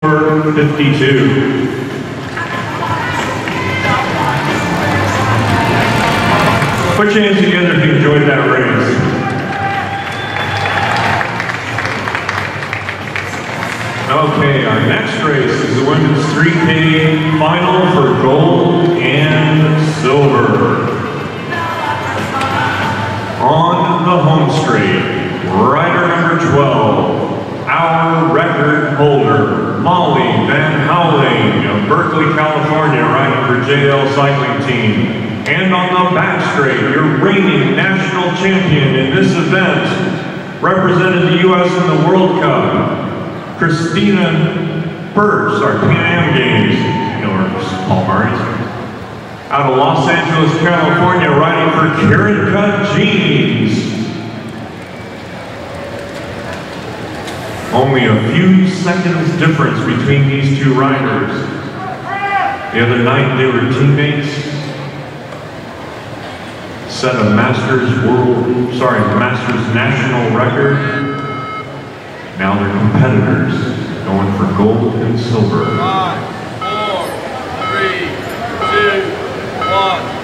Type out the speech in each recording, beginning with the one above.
52. Put your hands together if you enjoyed that race. Okay, our next race is the women's 3K final for gold and silver. On the home straight, rider number 12, our record holder, Molly Van Houweling of Berkeley, California, riding for JL Cycling Team. And on the back straight, your reigning national champion in this event, represented the U.S. in the World Cup, Christina Birch, our Pan Am Games, you know her, Paul Murray's. Out of Los Angeles, California, riding for Karen Cut Jeans. Only a few seconds difference between these two riders. The other night they were teammates. Set a Masters national record. Now they're competitors, going for gold and silver. 5, 4, 3, 2, 1.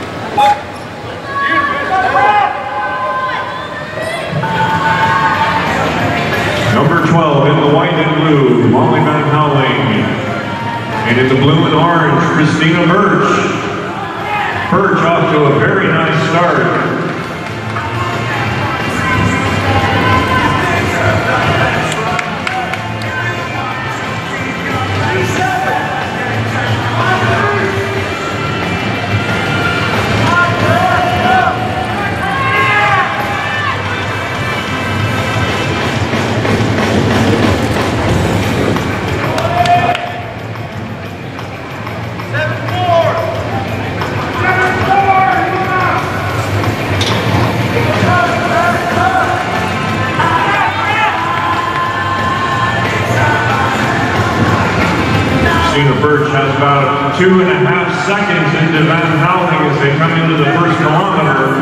Number 12 in the white and blue, Molly Van Houweling. And in the blue and orange, Christina Birch. Birch off to a very nice start. Birch has about 2.5 seconds into Van Houweling as they come into the first kilometer.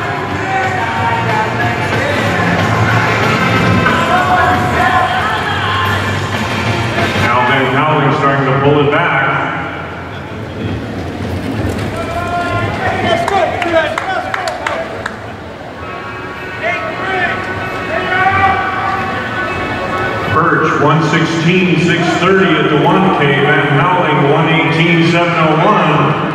Now Van Houweling starting to pull it back. Birch 1:16.630 at the 1K, Van Houweling 1:18.701.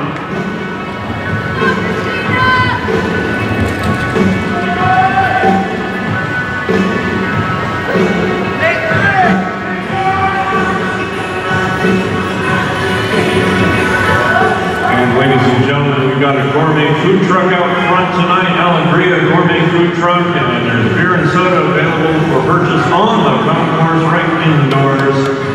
And ladies and gentlemen, we've got a gourmet food truck out front tonight, Alegria Gourmet Food Truck, and there's beer and soda available for purchase on the concourse right indoors.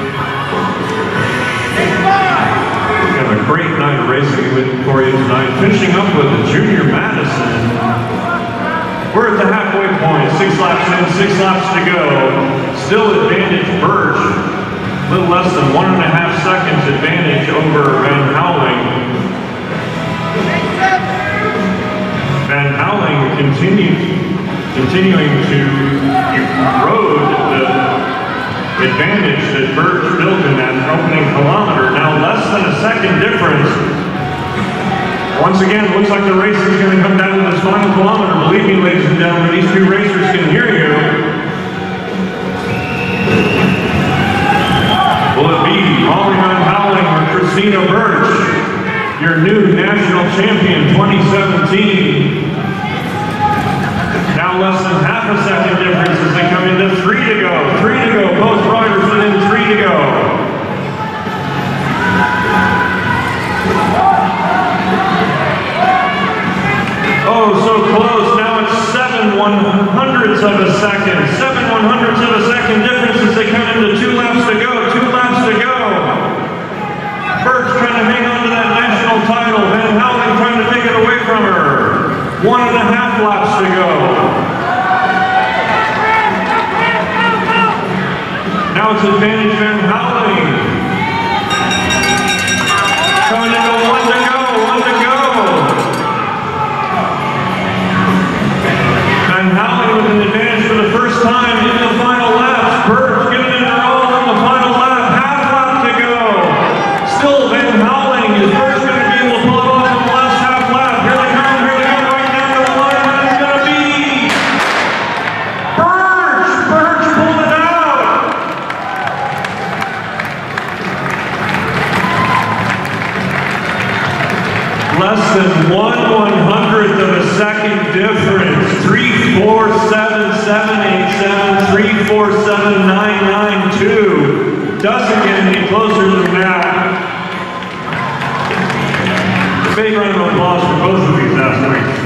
We have a great night of racing for you tonight. Finishing up with the Junior Madison. We're at the halfway point, 6 laps in, 6 laps to go. Still advantage Birch, a little less than 1.5 seconds advantage over Van Houweling. Van Houweling continuing to erode the advantage that Birch built in that opening kilometer. Now less than a second difference. Once again, looks like the race is going to come down to this final kilometer. Believe me, ladies and gentlemen, these two racers can hear you. Will it be Molly Van Houweling or Christina Birch, your new national champion 2017? Now less than half a second difference as they come into 3 to go. 3 to go. Both riders within 3 to go. Oh, so close. Now it's 7/100ths of a second. 7/100ths of a second difference as they come into 2 laps to go. 2 laps to go. Birch trying to hang on to that national title. Van Houweling trying to take it away from her. 1.5 laps to go. Now it's advantage Van Houweling. Coming into 1 to go, 1 to go. Van Houweling with an advantage for the first time in the final laps. Birch giving it her all in the final lap. Half lap 1/100th of a second difference. 3-4-7-7-8-7, 3-4-7-9-9-2. Doesn't get any closer than that. Big round of applause for both of these athletes.